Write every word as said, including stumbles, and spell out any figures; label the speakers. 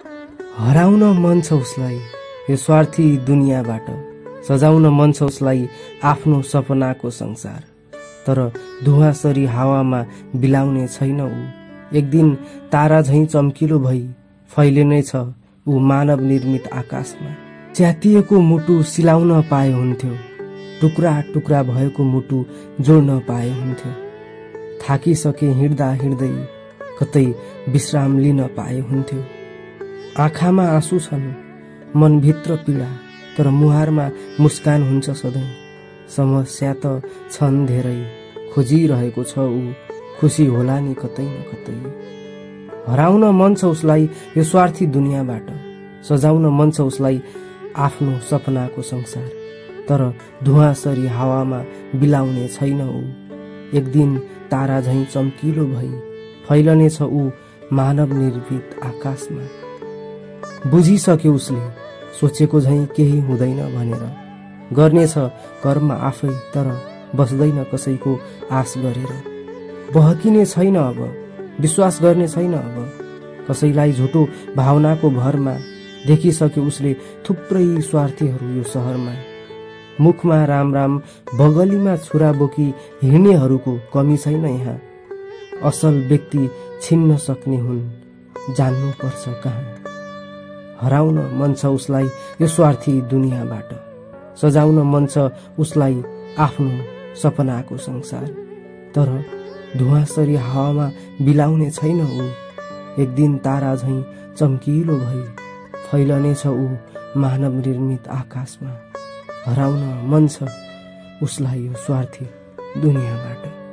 Speaker 1: हराउन मन छ उसलाई यो स्वार्थी दुनियाँबाट, सजाउन मन छ उसलाई आफ्नो सपनाको संसार। तर धुवाँसरी हावामा बिलाउने छैन ऊ, एक दिन तारा झैं चम्किलो भई फैलिने छ ऊ मानव निर्मित आकाशमा। च्यातिएको मुटु सिलाउन पाए हुन्थ्यो, टुक्रा टुक्रा भएको मुटु जोड्न पाए हुन्थ्यो। थाकिसके हिँड्दा हिँड्दै कतै विश्राम लिन पाए हुन्थ्यो। आँखामा आँसु छन्, मनभित्र पीडा, तर मुहारमा मुस्कान हुन्छ सधैँ। समस्या त छन् धेरै, खोजिरहेको छ ऊ, खुसी होला नि कतै न कतै। हराउन मन छ उसलाई यो स्वार्थी दुनियाँबाट, सजाउन मन छ उसलाई आफ्नो सपनाको संसार। तर धुवाँसरी हावामा बिलाउने छैन ऊ, एक दिन तारा झैं चम्किलो भई फैलने छ ऊ मानव निर्मित आकाशमा। बुझिसक्यो उसले सोचेको झैं केही हुँदैन भनेर, गर्नेछ कर्म आफै तर बस्दैन कसैको आश गरेर। बहकिने छैन अब, विश्वास गर्ने छैन अब कसैलाई झुटो भावनाको भरमा। देखिसक्यो उसले थुप्रै स्वार्थीहरू यो सहरमा। मुखमा राम राम, बगलीमा छुरा बोकी हिँड्नेहरूको कमी छैन यहाँ। असल व्यक्ति छिन्न सक्ने हुन्, जान्नु पर्छ कहाँ। हराउन मन छ उसलाई यो स्वार्थी दुनियाँबाट, सजाउन मन छ उसलाई आफ्नो सपनाको संसार। तर धुवाँसरी हावामा बिलाउने छैन ऊ, एक दिन तारा झैं चम्किलो भई फैलने छ ऊ मानव निर्मित आकाशमा। हराउन मन छ उसलाई यो स्वार्थी दुनियाँबाट।